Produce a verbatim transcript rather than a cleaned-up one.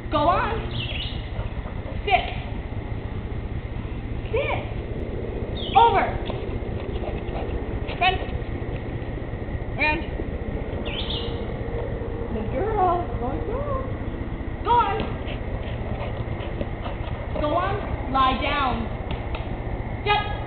Go on. Sit. Sit. Over. Front. Round. Good girl. Good girl. Go on. Go on. Lie down. Step.